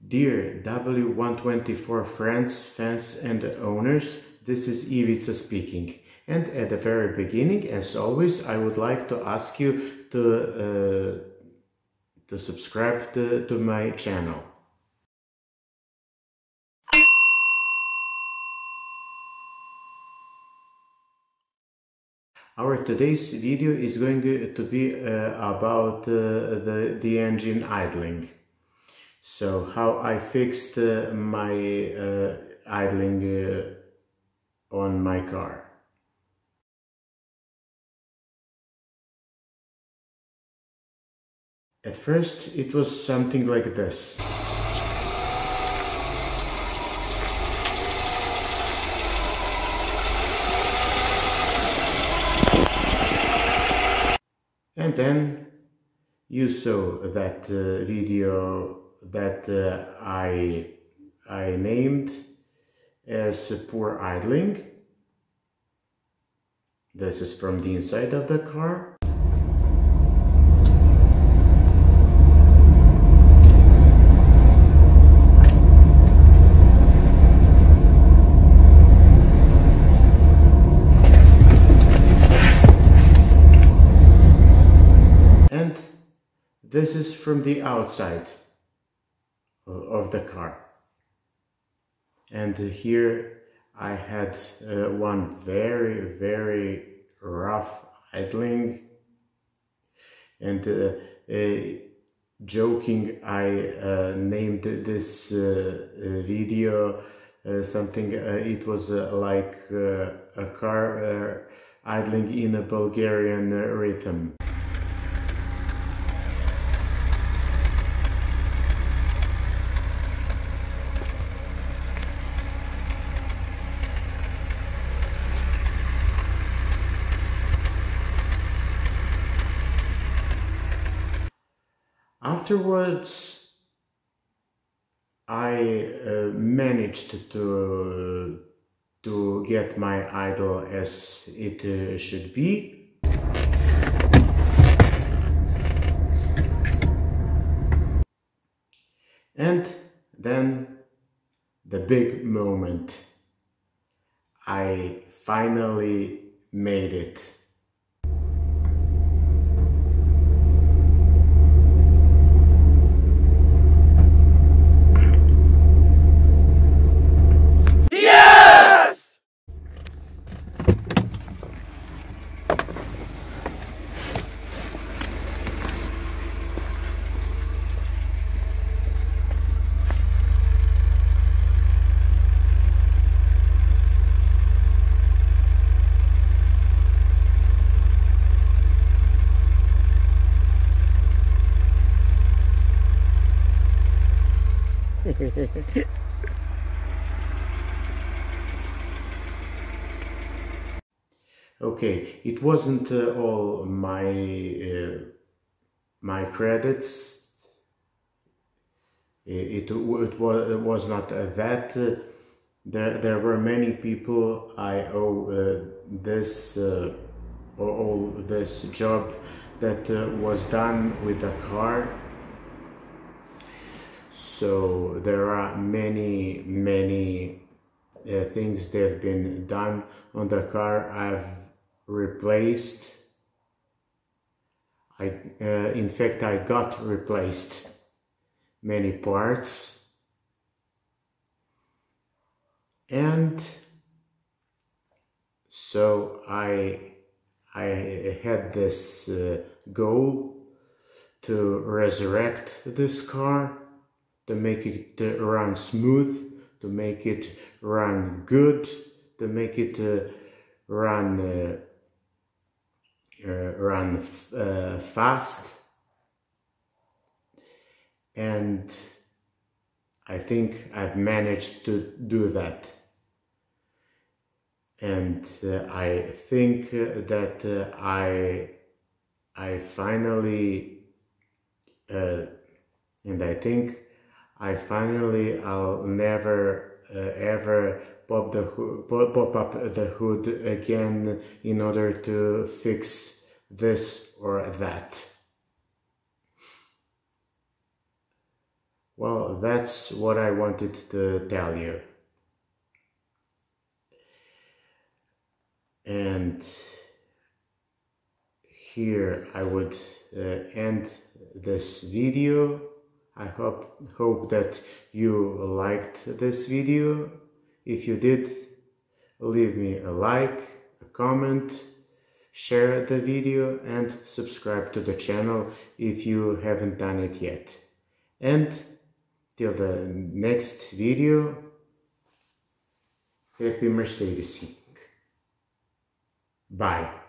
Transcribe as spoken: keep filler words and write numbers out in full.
Dear W one twenty-four friends, fans and owners, this is Ivica speaking. And at the very beginning, as always, I would like to ask you to, uh, to subscribe to, to my channel. Our today's video is going to be uh, about uh, the, the engine idling. So how I fixed uh, my uh, idling uh, on my car. At first it was something like this. And then you saw that uh, video that uh, I, I named as poor idling. This is from the inside of the car. And this is from the outside of the car. And here I had uh, one very very rough idling, and uh, uh, joking I uh, named this uh, video uh, something, uh, it was uh, like uh, a car uh, idling in a Bulgarian uh, rhythm. Afterwards, I uh, managed to, to get my idle as it uh, should be. And then the big moment. I finally made it. Okay, it wasn't uh, all my uh, my credits. It, it, it, was, it was not uh, that. Uh, there, there were many people I owe uh, this, uh, all this job that uh, was done with the car. So there are many, many uh, things that have been done on the car. I've replaced. I, uh, in fact, I got replaced many parts, and so I I had this uh, goal to resurrect this car, to make it uh, run smooth, to make it run good, to make it uh, run uh, uh, run uh, fast. And I think I've managed to do that. And uh, I think uh, that uh, I I finally uh, and I think I finally I'll never uh, ever pop the pop, pop up the hood again in order to fix this or that. Well, that's what I wanted to tell you. And here I would uh, end this video. I hope, hope that you liked this video. If you did, leave me a like, a comment, share the video and subscribe to the channel if you haven't done it yet. And till the next video, happy Mercedesing. Bye.